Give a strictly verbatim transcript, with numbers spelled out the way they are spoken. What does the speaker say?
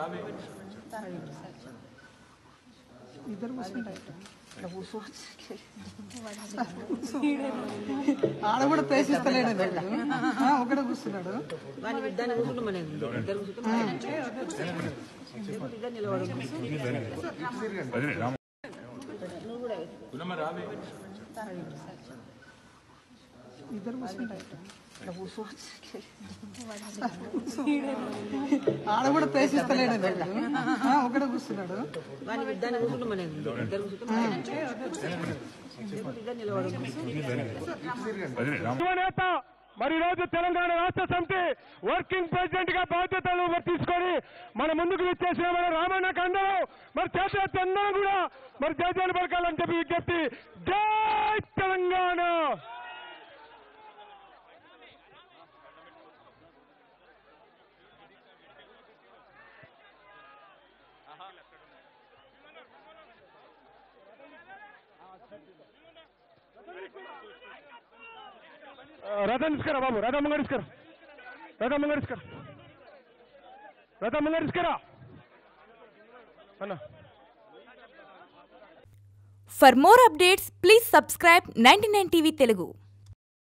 ఇద్దరు ఆడ కూడా పేసిస్తలేడు ఒకటే కూర్చున్నాడు ఇద్దరు కూర్చుంటారు ఆడ కూడా పేసిస్తలేడు ఒకటే కూర్చున్నాడు మరి రోజు తెలంగాణ రాష్ట్ర సమితి వర్కింగ్ ప్రెసిడెంట్ గా బాధ్యతలు తీసుకొని మన ముందుకు విచ్చేసిన మన రామన్నకు అందరూ మరి చేతుల అందరూ కూడా మరి జయజాలు పలకాలని చెప్పి విజ్ఞప్తి. జై తెలంగాణ. రథం తీసుకురా బాబు, రథం ముంగ తీసుకురా, రథం ముంగ తీసుకురా, రథం ముంగ తీసుకురా అన్న. For more updates, please subscribe ninety-nine T V Telugu.